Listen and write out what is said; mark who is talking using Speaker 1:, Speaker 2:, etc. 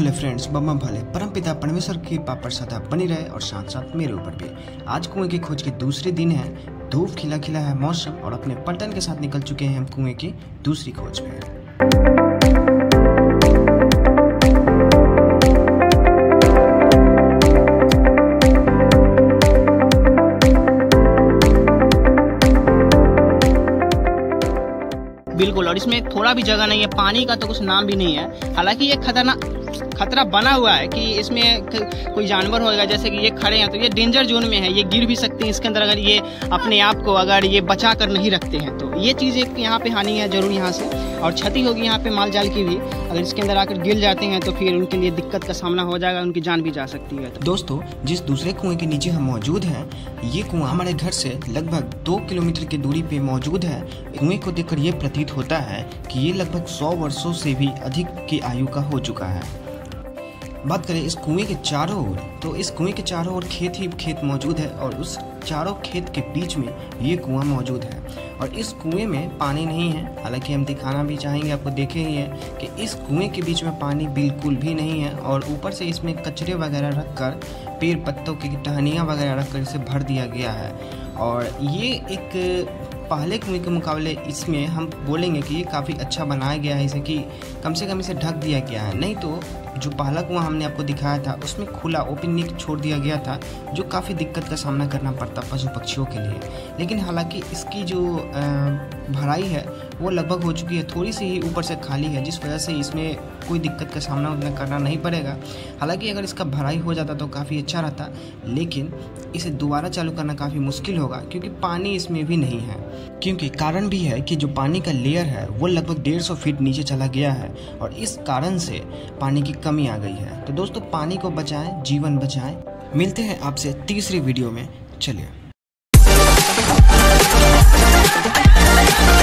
Speaker 1: भोले friends, Bamma भले परमपिता परमेश्वर की कृपा सदा बनी रहे और साथ साथ मेरे ऊपर भी। आज कुएं की खोज के दूसरे दिन है। धूप खिला खिला है मौसम और अपने पलटन के साथ निकल चुके हैं हम कुएं की दूसरी खोज पे।
Speaker 2: बिल्कुल, और इसमें थोड़ा भी जगह नहीं है, पानी का तो कुछ नाम भी नहीं है। हालांकि ये खतरा बना हुआ है कि इसमें कोई जानवर होगा, जैसे कि ये खड़े हैं तो ये डेंजर जोन में है, ये गिर भी सकते हैं इसके अंदर अगर ये अपने आप को अगर ये बचा कर नहीं रखते हैं तो। ये चीज़ एक यहाँ पे हानि है जरूर यहाँ से, और क्षति होगी यहाँ पे माल जाल की भी। अगर इसके अंदर आकर गिर जाते हैं तो फिर उनके लिए दिक्कत का सामना हो जाएगा, उनकी जान भी जा सकती है।
Speaker 1: दोस्तों, जिस दूसरे कुएं के नीचे हम मौजूद हैं, ये कुआं हमारे घर से लगभग 2 किलोमीटर की दूरी पे मौजूद है। कुएं को देखकर ये प्रतीत होता है कि ये लगभग 100 वर्षों से भी अधिक की आयु का हो चुका है। बात करें इस कुएं के चारों ओर, तो इस कुएं के चारों ओर खेत ही खेत मौजूद है और उस चारों खेत के बीच में ये कुआं मौजूद है। और इस कुएं में पानी नहीं है, हालांकि हम दिखाना भी चाहेंगे, आपको देखे ही है कि इस कुएं के बीच में पानी बिल्कुल भी नहीं है। और ऊपर से इसमें कचरे वगैरह रखकर, पेड़ पत्तों की टहनियाँ वगैरह रखकर इसे भर दिया गया है। और ये एक पहले कुएं के मुकाबले इसमें हम बोलेंगे कि ये काफ़ी अच्छा बनाया गया है, इसे कि कम से कम इसे ढक दिया गया है। नहीं तो जो पहला कुआं हमने आपको दिखाया था उसमें खुला ओपन छोड़ दिया गया था, जो काफ़ी दिक्कत का सामना करना पड़ता पशु पक्षियों के लिए। लेकिन हालांकि इसकी जो भराई है वो लगभग हो चुकी है, थोड़ी सी ही ऊपर से खाली है, जिस वजह से इसमें कोई दिक्कत का सामना उतना करना नहीं पड़ेगा। हालांकि अगर इसका भराई हो जाता तो काफ़ी अच्छा रहता, लेकिन इसे दोबारा चालू करना काफ़ी मुश्किल होगा क्योंकि पानी इसमें भी नहीं है। क्योंकि कारण भी है कि जो पानी का लेयर है वो लगभग 150 फीट नीचे चला गया है और इस कारण से पानी की कमी आ गई है। तो दोस्तों, पानी को बचाएं, जीवन बचाएं। मिलते हैं आपसे तीसरी वीडियो में। चलिए।